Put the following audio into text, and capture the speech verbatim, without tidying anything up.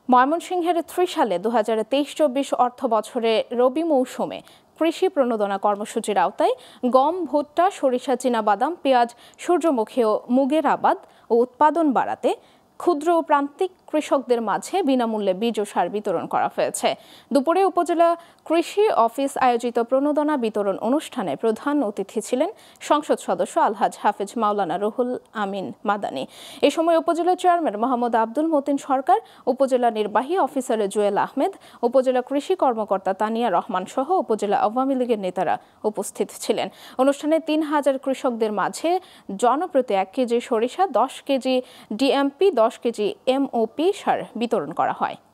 ময়মনসিংহের ত্রিশালে দু হাজার তেইশ চব্বিশ অর্থ বছরে রবি মৌসুমে কৃষি প্রণোদনা কর্মসূচির আওতায় গম, ভুট্টা, সরিষা, চীনাবাদাম, পেঁয়াজ, সূর্যমুখী ও মুগের আবাদ ও উৎপাদন বাড়াতে ক্ষুদ্র ও প্রান্তিক কৃষকদের মাঝে বিনামূল্যে বীজ ও সার বিতরণ করা হয়েছে। দুপুরে উপজেলা কৃষি অফিস আয়োজিত প্রণোদনা বিতরণ অনুষ্ঠানে প্রধান অতিথি ছিলেন সংসদ সদস্য আলহাজ হাফেজ মাওলানা রুহুল আমিন মাদানী। এ সময় উপজেলা চেয়ারম্যান মোহাম্মদ আব্দুল মতিন সরকার, উপজেলা নির্বাহী অফিসার জুয়েল আহমেদ, উপজেলা কৃষি কর্মকর্তা তানিয়া রহমান সহ উপজেলা আওয়ামী লীগের নেতারা উপস্থিত ছিলেন। অনুষ্ঠানে তিন হাজার কৃষকদের মাঝে জনপ্রতি এক কেজি সরিষা, দশ কেজি ডিএমপি, দশ কেজি এমওপি সার বিতরণ করা হয়।